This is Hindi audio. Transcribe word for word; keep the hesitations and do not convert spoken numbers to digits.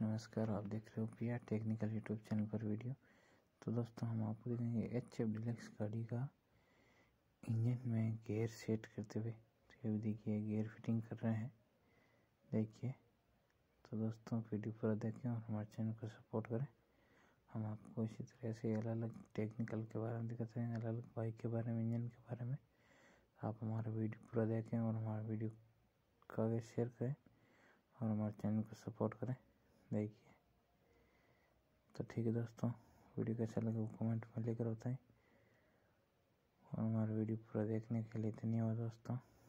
नमस्कार, आप देख रहे हो P R technical YouTube channel पर वीडियो। तो दोस्तों हम आपको दिखाएंगे एच एफ डिलक्स गाड़ी का इंजन में गियर सेट करते हुए। तो ये देखिए गियर फिटिंग कर रहे हैं, देखिए। तो दोस्तों वीडियो पूरा देखें और हमारे चैनल को सपोर्ट करें। हम आपको इसी तरह से अलग अलग टेक्निकल के बारे में दिखाते हैं, अलग अलग बाइक के बारे में, इंजन के बारे में। आप हमारा वीडियो पूरा देखें और हमारा वीडियो को आगे शेयर करें और हमारे चैनल को सपोर्ट करें, देखिए। तो ठीक है दोस्तों, वीडियो कैसा लगे वो कमेंट में लेकर बताएं और हमारा वीडियो पूरा देखने के लिए धन्यवाद दोस्तों।